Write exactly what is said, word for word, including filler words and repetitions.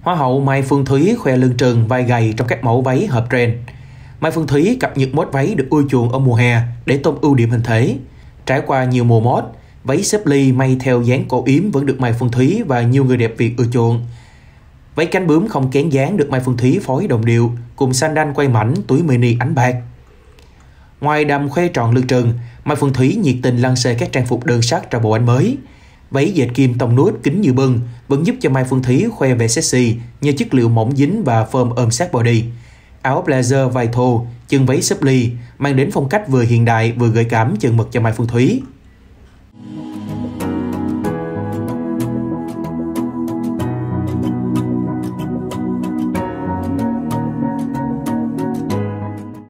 Hoa hậu Mai Phương Thúy khoe lưng trần vai gầy trong các mẫu váy hợp trend. Mai Phương Thúy cập nhật mốt váy được ưa chuộng ở mùa hè để tôn ưu điểm hình thể. Trải qua nhiều mùa mốt, váy xếp ly may theo dáng cổ yếm vẫn được Mai Phương Thúy và nhiều người đẹp Việt ưa chuộng. Váy cánh bướm không kén dáng được Mai Phương Thúy phối đồng điệu cùng sandal quay mảnh, túi mini ánh bạc. Ngoài đầm khoe tròn lưng trần, Mai Phương Thúy nhiệt tình lăng xê các trang phục đơn sắc cho bộ ảnh mới. Váy dệt kim tông nút kín như bưng vẫn giúp cho Mai Phương Thúy khoe vẻ sexy nhờ chất liệu mỏng dính và form ôm sát body. Áo blazer vai thô, chân váy xếp ly mang đến phong cách vừa hiện đại vừa gợi cảm chân mực cho Mai Phương Thúy.